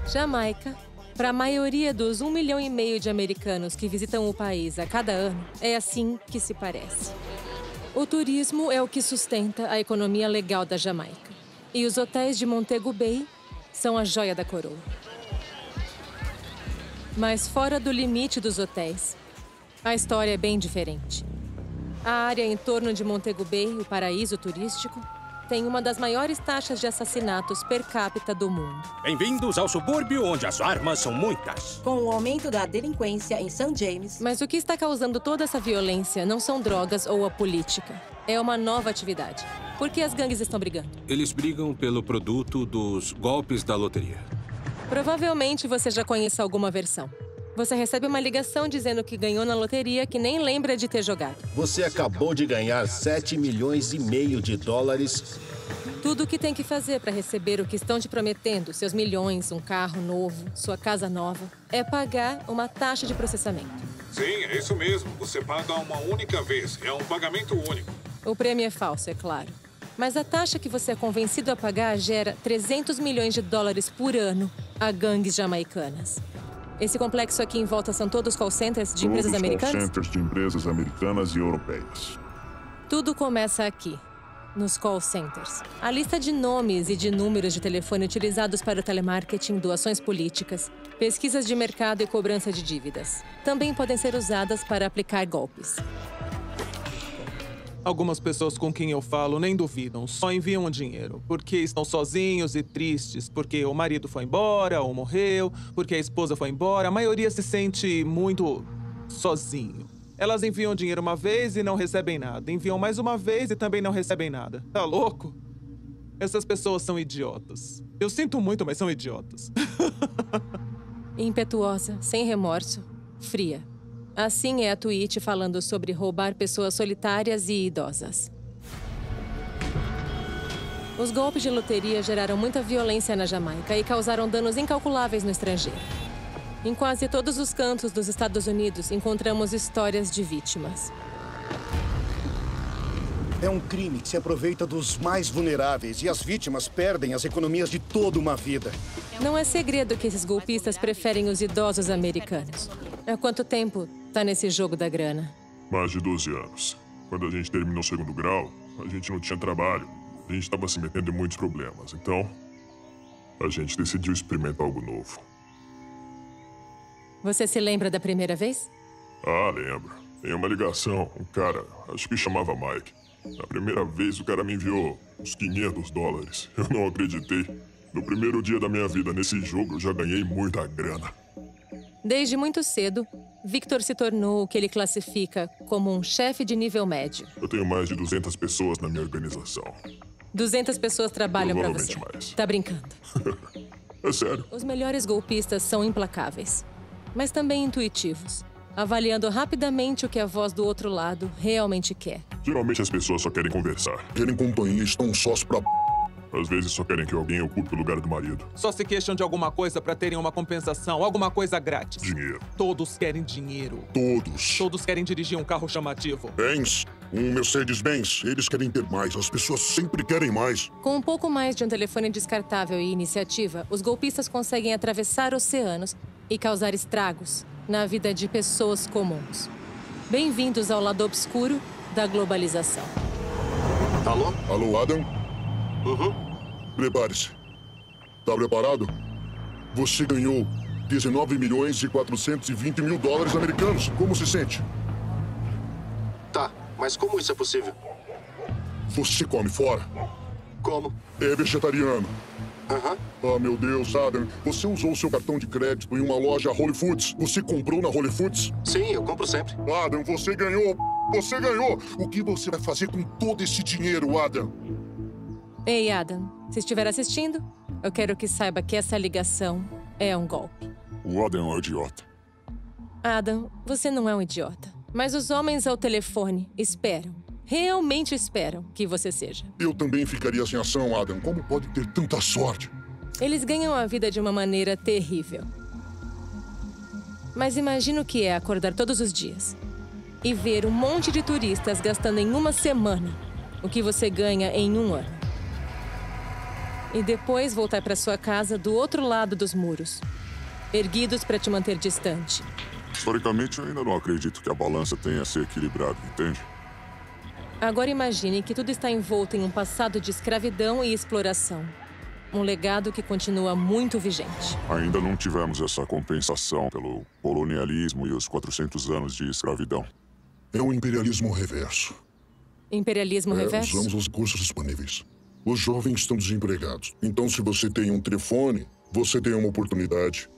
Jamaica, para a maioria dos 1,5 milhão de americanos que visitam o país a cada ano, é assim que se parece. O turismo é o que sustenta a economia legal da Jamaica. E os hotéis de Montego Bay são a joia da coroa. Mas fora do limite dos hotéis, a história é bem diferente. A área em torno de Montego Bay, o paraíso turístico, tem uma das maiores taxas de assassinatos per capita do mundo. Bem-vindos ao subúrbio onde as armas são muitas. Com o aumento da delinquência em St. James... Mas o que está causando toda essa violência não são drogas ou a política. É uma nova atividade. Por que as gangues estão brigando? Eles brigam pelo produto dos golpes da loteria. Provavelmente você já conhece alguma versão. Você recebe uma ligação dizendo que ganhou na loteria que nem lembra de ter jogado. Você acabou de ganhar 7,5 milhões de dólares. Tudo o que tem que fazer para receber o que estão te prometendo, seus milhões, um carro novo, sua casa nova, é pagar uma taxa de processamento. Sim, é isso mesmo. Você paga uma única vez. É um pagamento único. O prêmio é falso, é claro. Mas a taxa que você é convencido a pagar gera 300 milhões de dólares por ano a gangues jamaicanas. Esse complexo aqui em volta são todos call centers de empresas americanas? Call centers de empresas americanas e europeias. Tudo começa aqui, nos call centers. A lista de nomes e de números de telefone utilizados para o telemarketing, doações políticas, pesquisas de mercado e cobrança de dívidas. Também podem ser usadas para aplicar golpes. Algumas pessoas com quem eu falo nem duvidam, só enviam o dinheiro. Porque estão sozinhos e tristes, porque o marido foi embora ou morreu, porque a esposa foi embora. A maioria se sente muito sozinho. Elas enviam dinheiro uma vez e não recebem nada. Enviam mais uma vez e também não recebem nada. Tá louco? Essas pessoas são idiotas. Eu sinto muito, mas são idiotas. Impetuosa, sem remorso, fria. Assim é a tweet falando sobre roubar pessoas solitárias e idosas. Os golpes de loteria geraram muita violência na Jamaica e causaram danos incalculáveis no estrangeiro. Em quase todos os cantos dos Estados Unidos, encontramos histórias de vítimas. É um crime que se aproveita dos mais vulneráveis e as vítimas perdem as economias de toda uma vida. Não é segredo que esses golpistas preferem os idosos americanos. Há quanto tempo tá nesse jogo da grana? Mais de 12 anos. Quando a gente terminou o segundo grau, a gente não tinha trabalho. A gente estava se metendo em muitos problemas. Então, a gente decidiu experimentar algo novo. Você se lembra da primeira vez? Ah, lembro. Tem uma ligação. Um cara, acho que chamava Mike. Na primeira vez, o cara me enviou uns 500 dólares. Eu não acreditei. No primeiro dia da minha vida nesse jogo, eu já ganhei muita grana. Desde muito cedo, Victor se tornou o que ele classifica como um chefe de nível médio. Eu tenho mais de 200 pessoas na minha organização. 200 pessoas trabalham pra você. Provavelmente mais. Tá brincando. É sério. Os melhores golpistas são implacáveis, mas também intuitivos, avaliando rapidamente o que a voz do outro lado realmente quer. Geralmente as pessoas só querem conversar. Querem companhia, estão sós pra... Às vezes só querem que alguém ocupe o lugar do marido. Só se queixam de alguma coisa pra terem uma compensação, alguma coisa grátis. Dinheiro. Todos querem dinheiro. Todos. Todos querem dirigir um carro chamativo. Bens. Um Mercedes-Benz. Eles querem ter mais. As pessoas sempre querem mais. Com um pouco mais de um telefone descartável e iniciativa, os golpistas conseguem atravessar oceanos e causar estragos na vida de pessoas comuns. Bem-vindos ao lado obscuro da globalização. Alô? Alô, Adam? Prepare-se. Tá preparado? Você ganhou 19 milhões e 420 mil dólares americanos. Como se sente? Tá, mas como isso é possível? Você come fora? Como? É vegetariano. Ah, meu Deus, Adam. Você usou seu cartão de crédito em uma loja Whole Foods. Você comprou na Whole Foods? Sim, eu compro sempre. Adam, você ganhou. Você ganhou. O que você vai fazer com todo esse dinheiro, Adam? Ei, Adam, se estiver assistindo, eu quero que saiba que essa ligação é um golpe. O Adam é um idiota. Adam, você não é um idiota. Mas os homens ao telefone esperam, realmente esperam que você seja. Eu também ficaria sem ação, Adam. Como pode ter tanta sorte? Eles ganham a vida de uma maneira terrível. Mas imagina o que é acordar todos os dias e ver um monte de turistas gastando em uma semana o que você ganha em um ano. E depois voltar para sua casa do outro lado dos muros. Erguidos para te manter distante. Historicamente, eu ainda não acredito que a balança tenha se equilibrado, entende? Agora imagine que tudo está envolto em um passado de escravidão e exploração. Um legado que continua muito vigente. Ainda não tivemos essa compensação pelo colonialismo e os 400 anos de escravidão. É um imperialismo reverso. Imperialismo reverso? Usamos os recursos disponíveis. Os jovens estão desempregados. Então, se você tem um telefone, você tem uma oportunidade.